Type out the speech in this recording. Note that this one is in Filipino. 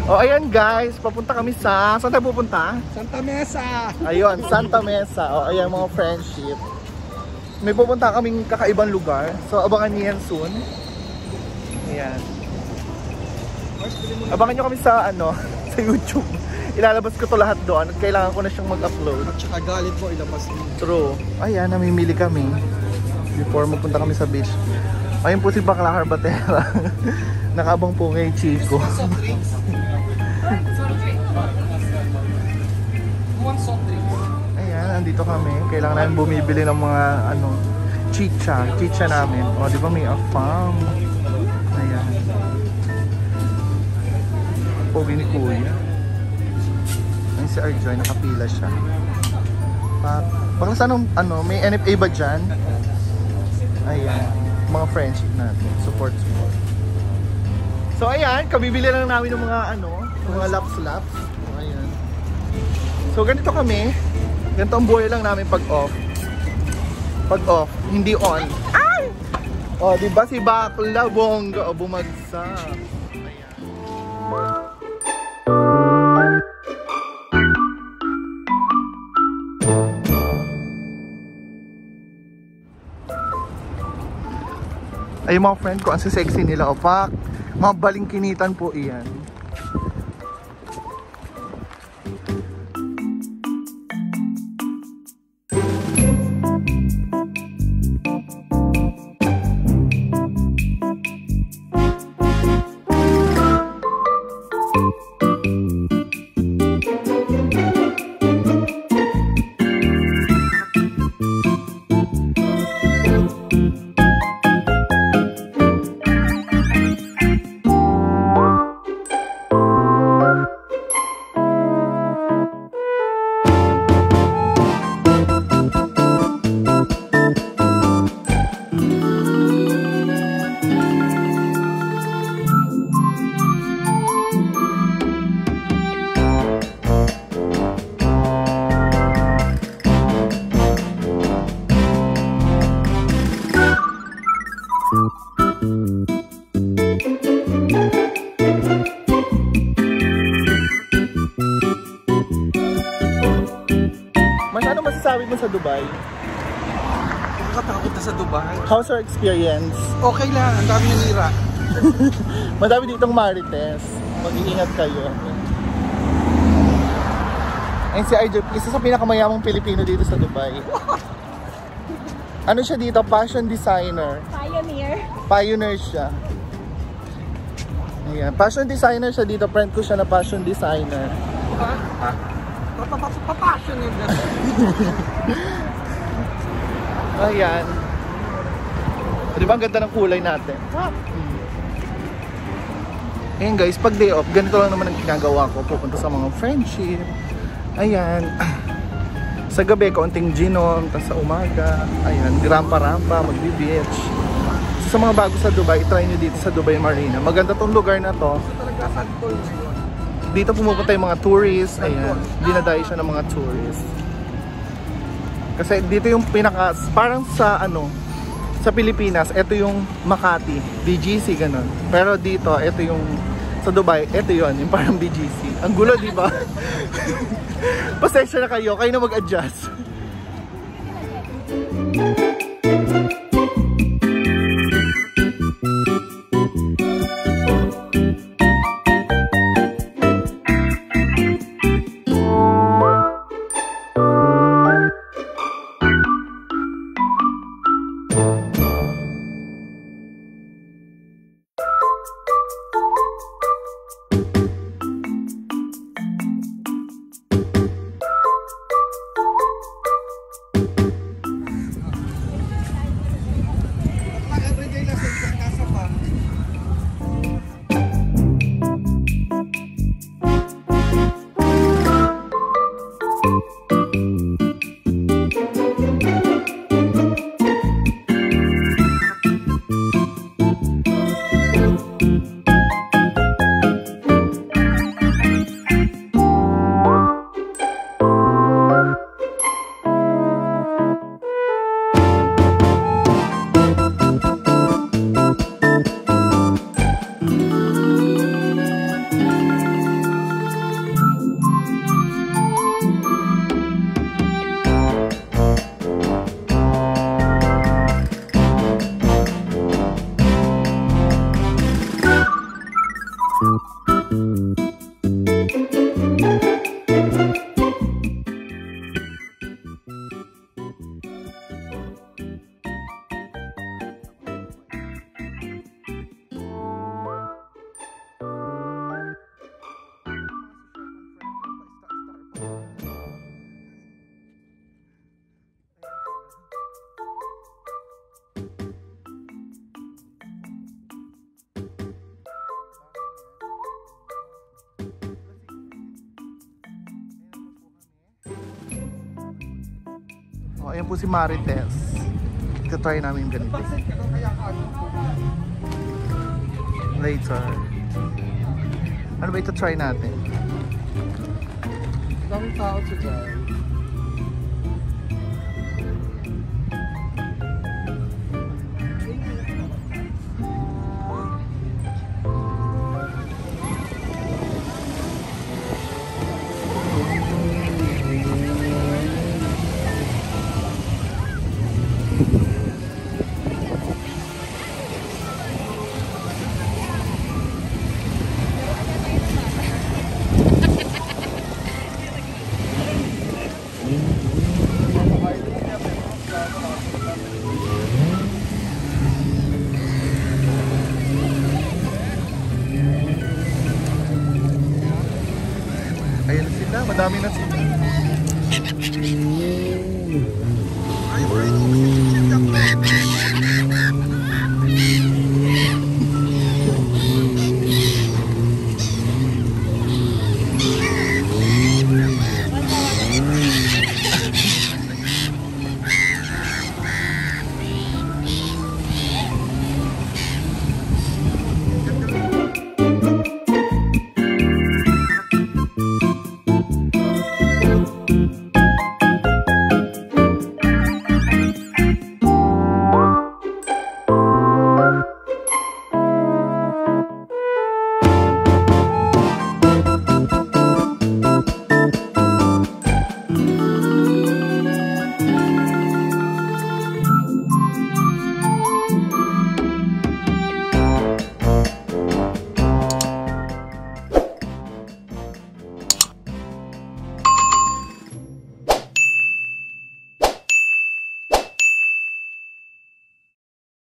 O ayan guys, papunta kami sa... Saan tayo pupunta? Santa Mesa! Ayun, Santa Mesa. O ayan mga friendship. May pupunta kaming kakaibang lugar. So abangan niyo yan soon. Ayan. Abangan nyo kami sa ano, sa YouTube. Ilalabas ko to lahat doon. Kailangan ko na siyang mag-upload. At saka galit mo ilabas mo. True. Ayan, namimili kami. Before magpunta kami sa beach. Ayun po si Bakla Carbatera. Nakabang po kay Chico. Ayan, andito kami. Kailangan namin bumibili ng mga ano, chicha namin. O, di ba may Afam? Ayan. Pogi ni Kuya. Ayun si Arjoy, nakapila siya. Bakla saan ano, may NFA ba dyan? Ayan, mga friendship natin. Support. So ayan, kabibili lang namin ng mga ano, mga laps. Ayan. So ganito kami. Ganito ang buhay lang namin pag off. Pag off, hindi on. Ay! O, diba si Bakla bongga o bumagsak. Ayan. Ay mga friend ko, ang sexy nila, opak. Mga balingkinitan po iyan. Ano masasabi mo sa Dubai? Nakakatakot na sa Dubai. How's your experience? Okay lang, ang dami nanira. Madami ditong marites. Mag-iingat kayo. Ayun si Arjo, isa sa pinakamayamang Pilipino dito sa Dubai. Ano siya dito? Fashion designer. Pioneer siya. Ayan. Fashion designer siya dito. Friend ko siya na fashion designer. Papasyon yun. Ayan. Di ba ang ganda ng kulay natin? Ayan guys, pag day off, ganito lang naman ang ginagawa ko. Pupunta sa mga friendship. Ayan. Sa gabi, kaunting ginom. Tapos sa umaga, ayan, rampa-rampa, magbi-beach. Sa mga bago sa Dubai, try nyo dito sa Dubai Marina. Maganda tong lugar na to. Dito pumupunta yung mga tourists. Ayan, dinadayo siya ng mga tourists. Kasi dito yung pinaka, parang sa ano, sa Pilipinas, ito yung Makati, BGC, ganun. Pero dito, ito yung, sa Dubai, ito yun, yung parang BGC. Ang gulo, di ba? Pasensya na kayo na mag-adjust. Oh, ayan po si Marites. Ito-try namin yung ganito. Later. Ano ba ito try natin? Daming tao sa dyan. Ayan sila, madami na sila.